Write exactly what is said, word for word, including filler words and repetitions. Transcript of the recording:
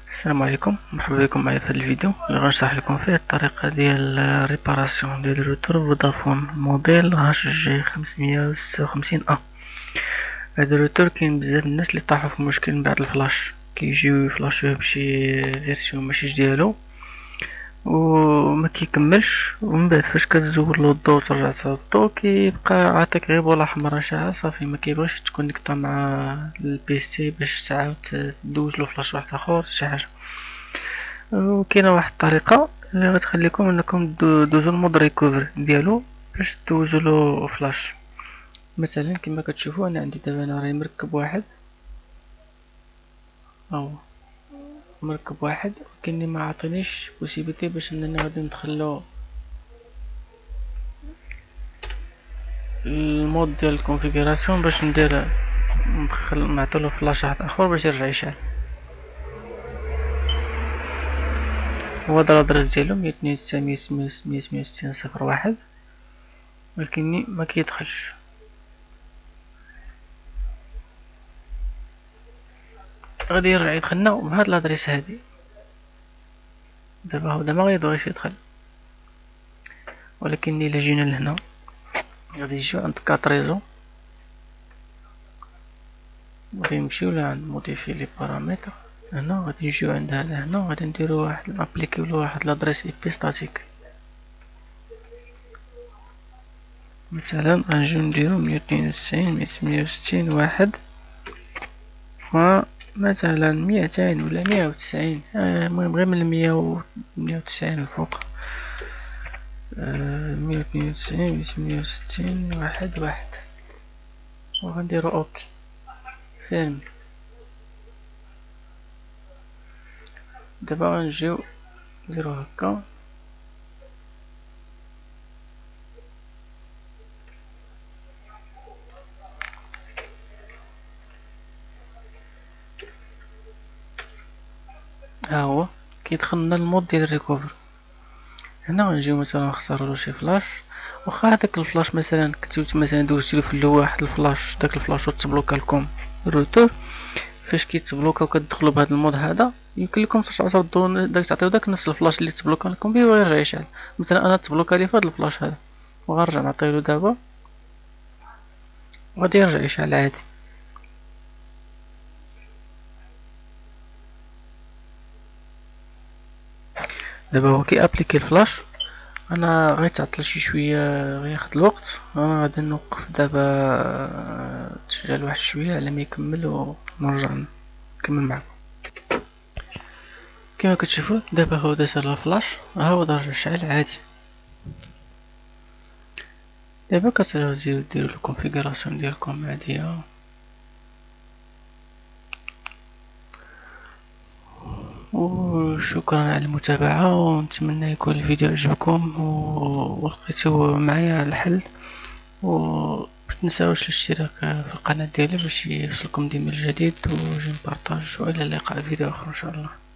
السلام عليكم، مرحبا بكم معايا في الفيديو اللي غنشرح لكم فيه الطريقه ديال ريباراسيون ديال الروتور فودافون موديل هاش جي خمسمية وستة وخمسين ا. هذا الروتور كاين بزاف الناس اللي طاحوا في مشكل من بعد الفلاش، كيجيو يفلاشوه بشي فيرسيون ماشي ديالو وما كيكملش، ومن بعد فاش كتزول له الضو ترجع تصاوب الضو كيبقى عاطيك غير بولا حمرا شاعة صافي، ما كيبغيش تكونيكطا مع البيسي باش تعاود دوز له فلاش واحد اخر شي حاجه. وكاينه واحد الطريقه اللي غتخليكم انكم دوزو المود ريكوفر ديالو باش دوزو له فلاش. مثلا كما كتشوفوا انا عندي دابا انا راني مركب واحد، هاهو مركب واحد ولكني ما عطينيش بوسيبيتي باش انني غادي ندخلو المود ديال الكونفيغوراسيون باش ندير ندخل نعطيلو فلاش واحد اخر باش يرجع يشعل. هو هذا الادرس ديالو مية اثنين وتسعين مية ثمانية وستين صفر واحد، ولكني ما كيدخلش. غادي يرجع يدخلنا بهاد الادريس هادي. دابا هو ما غيبغيش يدخل، ولكن الا جينا لهنا غادي نجيو عند كات ريزو، غادي نمشيو لعند موديفي لي بارامتر. هنا غادي نجيو عند هذا هنا غادي نديرو واحد نابليكيو واحد لادريس اي بي ستاتيك. مثلا غنجيو نديرو مية اثنين وتسعين مية ثمانية وستين واحد، ومثلا ميتين ولا مية وتسعين، المهم غير من مية ومية وتسعين الفوق. مية اثنين وتسعين مية ثمانية وستين واحد واحد، وغنديرو اوكي فيرمي. دابا غنجيو نديرو هكا، ها هو كيدخلنا المود ديال الريكوفر. هنا غنجيو مثلا نختاروا له شي فلاش، واخا هذاك الفلاش مثلا كنتو مثلا دوزتيلو في الاول واحد الفلاش، داك الفلاش تبلوكا لكم الروتور، فاش كيتبلوكا وكتدخلوا بهذا المود هذا يمكن لكم تردوا داك تعطيو داك نفس الفلاش اللي تبلوكا لكم به ويرجع يشعل. مثلا انا تبلوكا لي في هذا الفلاش هذا، وغنرجع نعطيلو دابا وغادي يرجع يشعل عادي. دابا هو كي ابليكي الفلاش، انا غيتعطل شي شويه غياخد الوقت، انا غادي نوقف دابا تشغيل واحد شويه على ما يكمل ونرجع نكمل معكم. كما كتشوفوا دابا هو داز الفلاش، ها هو رجع شعل عادي. دابا كتزيدو ديروا الكونفيغوراسيون ديالكم عاديه. وشكرا على المتابعة، ونتمنى يكون الفيديو عجبكم ولقيتو معايا الحل. ومتنساوش الاشتراك في القناة ديالي باش يوصلكم ديما الجديد، وجي نبارطاج، والى اللقاء فيديو اخر ان شاء الله.